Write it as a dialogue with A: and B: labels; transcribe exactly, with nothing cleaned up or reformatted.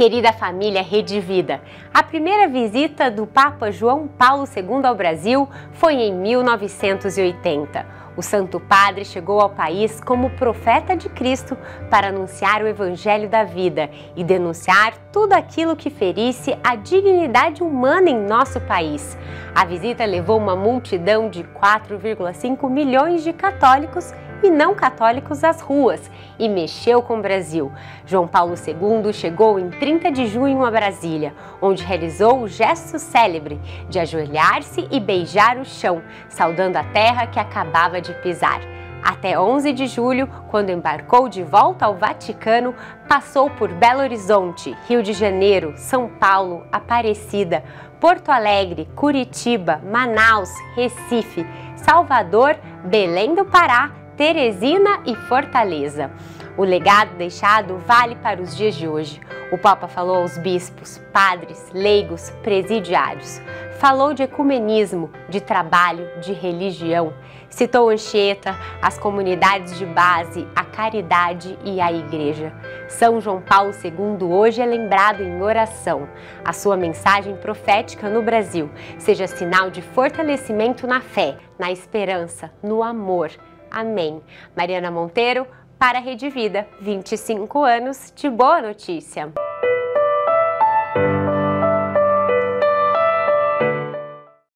A: Querida família Rede Vida, a primeira visita do Papa João Paulo segundo ao Brasil foi em mil novecentos e oitenta. O Santo Padre chegou ao país como profeta de Cristo para anunciar o Evangelho da vida e denunciar tudo aquilo que ferisse a dignidade humana em nosso país. A visita levou uma multidão de quatro vírgula cinco milhões de católicos e não católicos às ruas e mexeu com o Brasil. João Paulo segundo chegou em trinta de junho a Brasília, onde realizou o gesto célebre de ajoelhar-se e beijar o chão, saudando a terra que acabava de pisar. Até onze de julho, quando embarcou de volta ao Vaticano, passou por Belo Horizonte, Rio de Janeiro, São Paulo, Aparecida, Porto Alegre, Curitiba, Manaus, Recife, Salvador, Belém do Pará, Teresina e Fortaleza. O legado deixado vale para os dias de hoje. O Papa falou aos bispos, padres, leigos, presidiários. Falou de ecumenismo, de trabalho, de religião. Citou Anchieta, as comunidades de base, a caridade e a igreja. São João Paulo segundo hoje é lembrado em oração. A sua mensagem profética no Brasil seja sinal de fortalecimento na fé, na esperança, no amor. Amém. Mariana Monteiro, para a Rede Vida, vinte e cinco anos de boa notícia.